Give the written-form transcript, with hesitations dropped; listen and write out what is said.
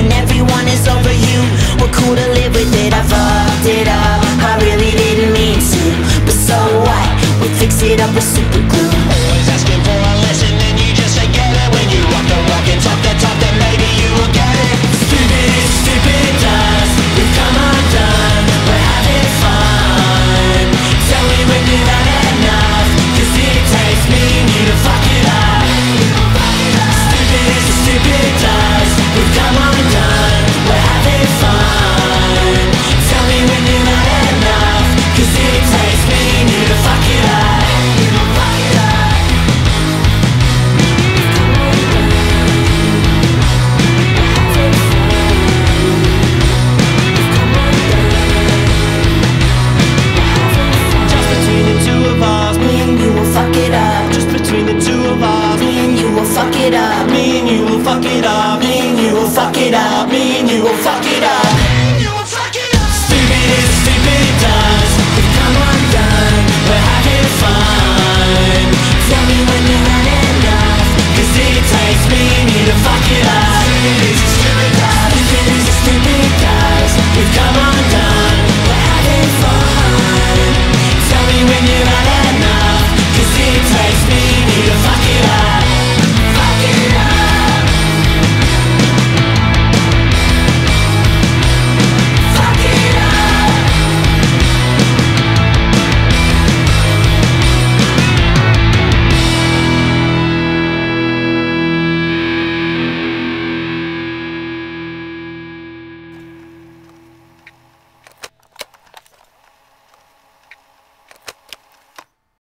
and everyone is over you. We're cool to live with it, I fucked it up, I really didn't mean to. But so what, we fix it up with super glue. Always asking for a lesson and you just forget it. When you walk the walk and talk the talk, then maybe you will get it. Stupid does, we've come undone, we're having fun. Tell me when you've had enough, cause it takes me and you to fuck it up. Stupid does, we've come undone, we're having fun. Tell me when you've had enough, cause it takes me and you to fuck it up. Fuck it up, just between the two of us. Me and you will fuck it up. Me and you will fuck it up. Me and you will fuck it up. Me and you will fuck it up.